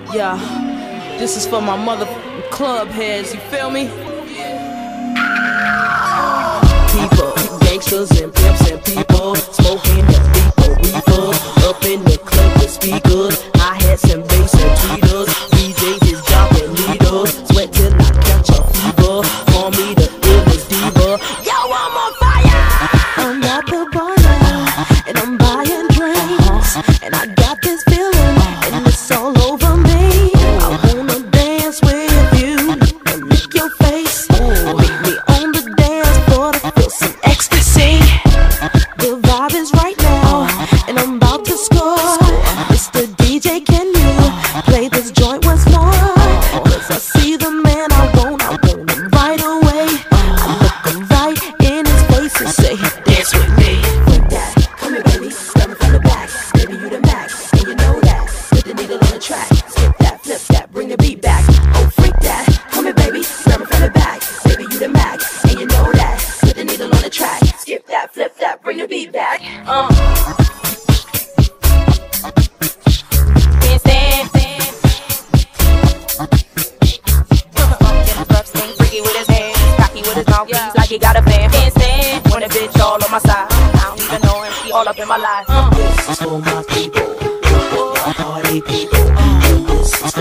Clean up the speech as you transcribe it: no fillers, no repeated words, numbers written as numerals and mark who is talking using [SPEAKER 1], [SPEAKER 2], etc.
[SPEAKER 1] Yeah, this is for my mother club heads, you feel me? People, gangsters and pimps and people smoking the people reefer up in the club with speakers, hi-hats and bass and tweeters. DJs is dropping leaders, sweat till I catch a fever. Call me the illest diva. Yo, I'm on fire!
[SPEAKER 2] I'm at the bar now, and I'm buying drinks, and I got this feeling, and it's all over me. I wanna dance with you and lick your face. Meet me on the dance floor to feel some ecstasy. The vibe is right now, and I'm about to score. Mr. DJ, can you play this joint once more? Cause I see the man I want him right away. I look him right in his face and say, dance with me. Freak that, come here baby, grab me from the back. Baby you the max, and you know that. Put the needle on the track, skip that, flip that, bring the beat back. Oh freak that, come here baby, grab me from the back. Baby you the max, and you know that. Put the needle on the track, skip that, flip that, bring the beat back.
[SPEAKER 3] Can't stand. Freaky with his hands, cocky with his mouth, he's like he got a fan. Can't stand when a bitch all on my side. I don't even know him, she all up in my life.
[SPEAKER 2] This is for my people, my party people. This is